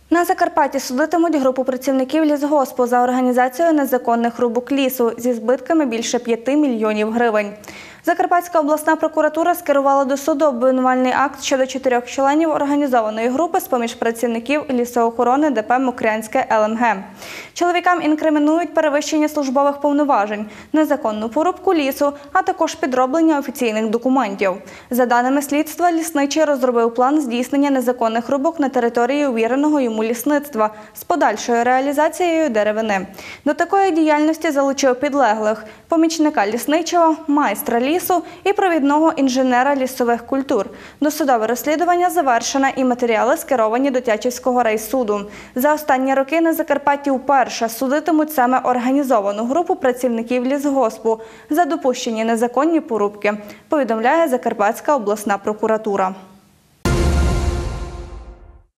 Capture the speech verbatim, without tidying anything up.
На Закарпатті судитимуть групу працівників лісгоспу за організацію незаконних рубок лісу зі збитками більше п'яти мільйонів гривень. Закарпатська обласна прокуратура скерувала до суду обвинувальний акт щодо чотирьох членів організованої групи з-поміж працівників лісоохорони ДП «Мокрянське Л М Г». Чоловікам інкримінують перевищення службових повноважень, незаконну порубку лісу, а також підроблення офіційних документів. За даними слідства, лісничий розробив план здійснення незаконних рубок на території увіреного йому лісництва з подальшою реалізацією деревини. До такої діяльності залучив підлеглих – помічника лісничого, майстра лісу і провідного інженера лісових культур. Досудове розслідування завершено і матеріали скеровані до Тячівського райсуду. За останні роки на Закарпатті вперше судитимуть саме організовану групу працівників лісгоспу за допущені незаконні порубки, повідомляє Закарпатська обласна прокуратура.